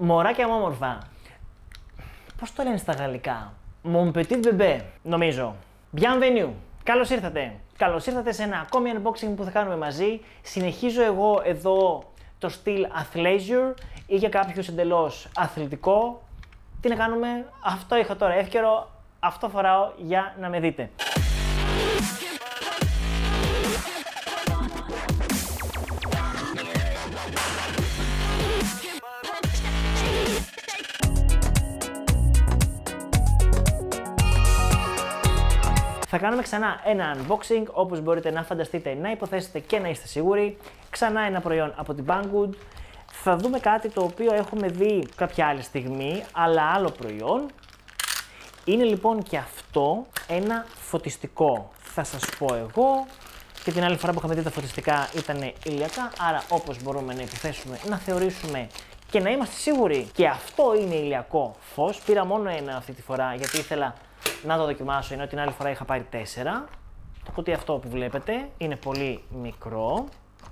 Μωράκια μου όμορφα. Πώς το λένε στα γαλλικά? Mon petit bébé, νομίζω. Bienvenue. Καλώς ήρθατε. Καλώς ήρθατε σε ένα ακόμη unboxing που θα κάνουμε μαζί. Συνεχίζω εγώ εδώ το στυλ athleisure ή για κάποιους εντελώς αθλητικό. Τι να κάνουμε? Αυτό είχα τώρα εύκαιρο. Αυτό φοράω για να με δείτε. Θα κάνουμε ξανά ένα unboxing, όπως μπορείτε να φανταστείτε, να υποθέσετε και να είστε σίγουροι. Ξανά ένα προϊόν από την Banggood. Θα δούμε κάτι το οποίο έχουμε δει κάποια άλλη στιγμή, αλλά άλλο προϊόν. Είναι λοιπόν και αυτό ένα φωτιστικό. Θα σας πω εγώ, και την άλλη φορά που είχαμε δει τα φωτιστικά ήταν ηλιακά, άρα όπως μπορούμε να υποθέσουμε, να θεωρήσουμε και να είμαστε σίγουροι και αυτό είναι ηλιακό φως. Πήρα μόνο ένα αυτή τη φορά γιατί ήθελα να το δοκιμάσω, ενώ την άλλη φορά είχα πάρει 4. Το κουτί αυτό που βλέπετε είναι πολύ μικρό.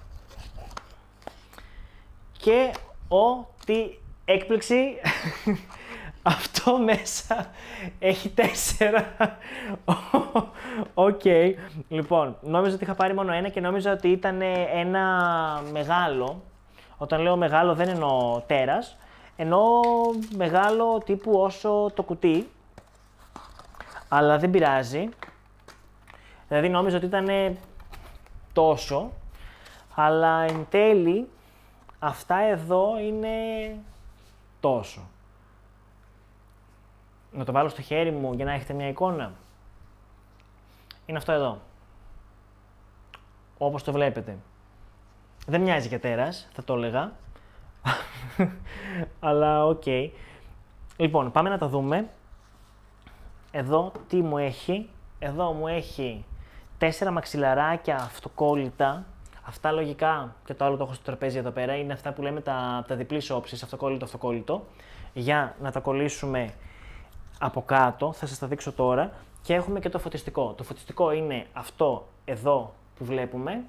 Και τι έκπληξη, αυτό μέσα έχει 4. Οκ. Λοιπόν, νόμιζα ότι είχα πάρει μόνο ένα και νόμιζα ότι ήταν ένα μεγάλο. Όταν λέω μεγάλο δεν εννοώ τέρας, εννοώ μεγάλο τύπου όσο το κουτί. Αλλά δεν πειράζει. Δηλαδή νόμιζα ότι ήταν τόσο, αλλά εν τέλει αυτά εδώ είναι τόσο. Να το βάλω στο χέρι μου για να έχετε μια εικόνα. Είναι αυτό εδώ. Όπως το βλέπετε. Δεν μοιάζει για τέρας, θα το έλεγα. Αλλά οκ. Λοιπόν, πάμε να τα δούμε. Εδώ τι μου έχει? Εδώ μου έχει 4 μαξιλαράκια αυτοκόλλητα. Αυτά λογικά, και το άλλο το έχω στο τραπέζι εδώ πέρα, είναι αυτά που λέμε τα διπλής όψης, αυτοκόλλητο, για να τα κολλήσουμε από κάτω. Θα σας τα δείξω τώρα. Και έχουμε και το φωτιστικό. Το φωτιστικό είναι αυτό εδώ που βλέπουμε.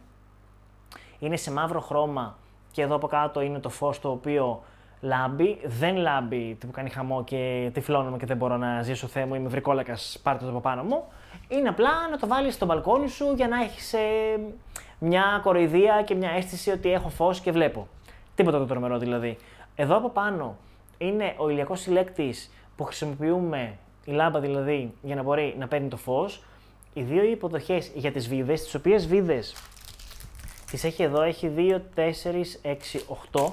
Είναι σε μαύρο χρώμα και εδώ από κάτω είναι το φως το οποίο λάμπει. Δεν λάμπει που κάνει χαμό και τυφλώνομαι και δεν μπορώ να ζήσω, Θεέ μου, είμαι βρικόλακας, πάρτε το από πάνω μου. Είναι απλά να το βάλεις στο μπαλκόνι σου για να έχεις μια κοροϊδία και μια αίσθηση ότι έχω φως και βλέπω. Τίποτα το τρομερό δηλαδή. Εδώ από πάνω είναι ο ηλιακός συλλέκτης που χρησιμοποιούμε, η λάμπα δηλαδή, για να μπορεί να παίρνει το φως. Οι δύο υποδοχές για τις βίδες, τις οποίες βίδες τις έχει εδώ, έχει 2, 4, 6, 8.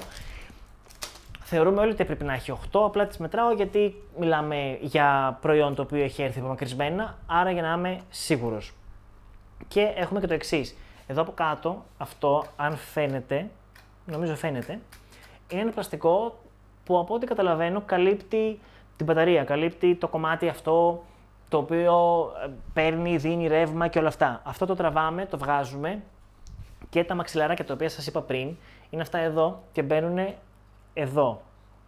Θεωρούμε όλοι ότι πρέπει να έχει 8, απλά τις μετράω γιατί μιλάμε για προϊόν το οποίο έχει έρθει απομακρυσμένα, άρα για να είμαι σίγουρος. Και έχουμε και το εξής. Εδώ από κάτω, αυτό, αν φαίνεται, νομίζω φαίνεται, είναι ένα πλαστικό που από ό,τι καταλαβαίνω καλύπτει την μπαταρία, καλύπτει το κομμάτι αυτό το οποίο παίρνει, δίνει ρεύμα και όλα αυτά. Αυτό το τραβάμε, το βγάζουμε και τα μαξιλαράκια τα οποία σας είπα πριν είναι αυτά εδώ και μπαίνουν εδώ.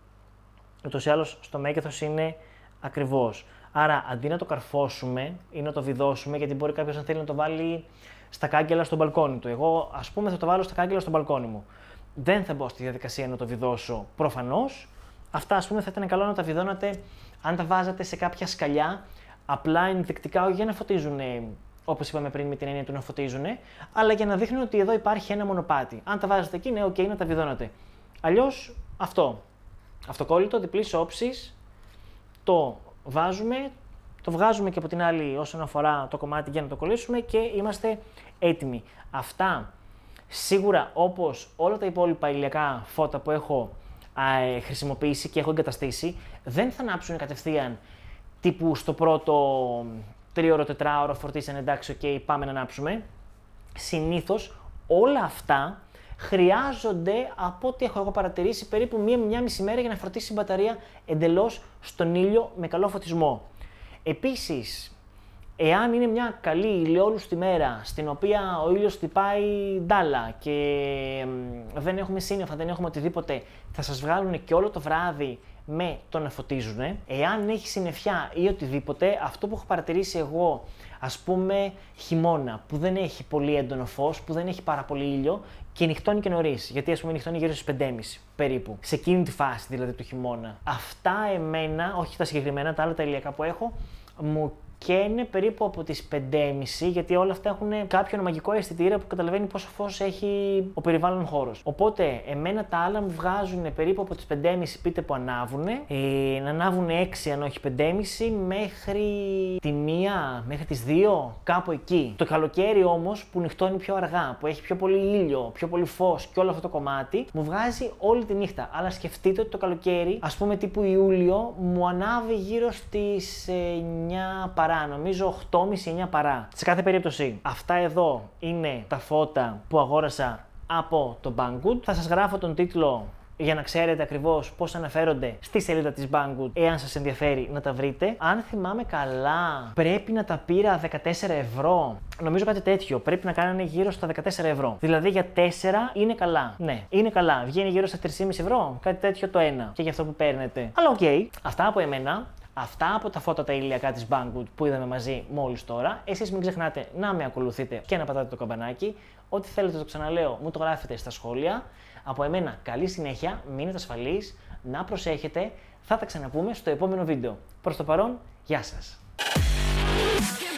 Ούτως ή άλλως στο μέγεθος είναι ακριβώς. Άρα αντί να το καρφώσουμε ή να το βιδώσουμε, γιατί μπορεί κάποιος να θέλει να το βάλει στα κάγκελα στο μπαλκόνι του. Εγώ ας πούμε θα το βάλω στα κάγκελα στο μπαλκόνι μου. Δεν θα μπω στη διαδικασία να το βιδώσω προφανώς. Αυτά ας πούμε θα ήταν καλό να τα βιδώνατε αν τα βάζατε σε κάποια σκαλιά, απλά ενδεικτικά για να φωτίζουν, όπως είπαμε πριν με την έννοια του να φωτίζουν, αλλά για να δείχνουν ότι εδώ υπάρχει ένα μονοπάτι. Αν τα βάζετε εκεί, ναι, ok, να τα βιδώνατε. Αλλιώς αυτό. Αυτοκόλλητο, διπλής όψης, το βάζουμε, το βγάζουμε και από την άλλη όσον αφορά το κομμάτι για να το κολλήσουμε και είμαστε έτοιμοι. Αυτά σίγουρα, όπως όλα τα υπόλοιπα ηλιακά φώτα που έχω χρησιμοποιήσει και έχω εγκαταστήσει, δεν θα ανάψουν κατευθείαν τύπου στο πρώτο 3ωρο-4ωρο φορτίσαν, εντάξει, ok, πάμε να ανάψουμε. Συνήθως όλα αυτά χρειάζονται, από ό,τι έχω εγώ παρατηρήσει, περίπου μία μισή μέρα για να φορτίσει η μπαταρία εντελώς στον ήλιο με καλό φωτισμό. Επίσης, εάν είναι μια καλή ηλιόλουστη μέρα στην οποία ο ήλιος χτυπάει ντάλα και δεν έχουμε σύννεφα, δεν έχουμε οτιδήποτε, θα σας βγάλουν και όλο το βράδυ με το να φωτίζουν. Εάν έχει συννεφιά ή οτιδήποτε, αυτό που έχω παρατηρήσει εγώ, ας πούμε χειμώνα, που δεν έχει πολύ έντονο φως, που δεν έχει πάρα πολύ ήλιο και νυχτώνει και νωρίς, γιατί ας πούμε νυχτώνει γύρω στις 5.30 περίπου, σε εκείνη τη φάση δηλαδή του χειμώνα. Αυτά εμένα, όχι τα συγκεκριμένα, τα άλλα τα ηλιακά που έχω, μου καίνε περίπου από τις 5.30, γιατί όλα αυτά έχουν κάποιο μαγικό αισθητήρα που καταλαβαίνει πόσο φως έχει ο περιβάλλον χώρος. Οπότε, εμένα τα άλλα μου βγάζουν περίπου από τις 5.30 πείτε που ανάβουν, να ανάβουν 6 αν όχι 5.30 μέχρι τη 1, μέχρι τις 2, κάπου εκεί. Το καλοκαίρι όμως που νυχτώνει πιο αργά, που έχει πιο πολύ ήλιο, πιο πολύ φως και όλο αυτό το κομμάτι, μου βγάζει όλη τη νύχτα. Αλλά σκεφτείτε ότι το καλοκαίρι, ας πούμε τύπου Ιούλιο, μου ανάβει γύρω στις 9 παρά. Νομίζω 8.30-9 παρά. Σε κάθε περίπτωση, αυτά εδώ είναι τα φώτα που αγόρασα από το Banggood. Θα σας γράφω τον τίτλο για να ξέρετε ακριβώς πώς αναφέρονται στη σελίδα της Banggood, εάν σας ενδιαφέρει να τα βρείτε. Αν θυμάμαι καλά, πρέπει να τα πήρα 14 ευρώ. Νομίζω κάτι τέτοιο. Πρέπει να κάνανε γύρω στα 14 ευρώ. Δηλαδή για 4 είναι καλά. Ναι, είναι καλά. Βγαίνει γύρω στα 3,5 ευρώ. Κάτι τέτοιο το ένα. Και για αυτό που παίρνετε. Αλλά οκ. Αυτά από εμένα. Αυτά από τα φώτα τα ηλιακά της Banggood που είδαμε μαζί μόλις τώρα. Εσείς μην ξεχνάτε να με ακολουθείτε και να πατάτε το καμπανάκι. Ό,τι θέλετε το ξαναλέω μου το γράφετε στα σχόλια. Από εμένα καλή συνέχεια, μείνετε ασφαλείς, να προσέχετε. Θα τα ξαναπούμε στο επόμενο βίντεο. Προς το παρόν, γεια σας.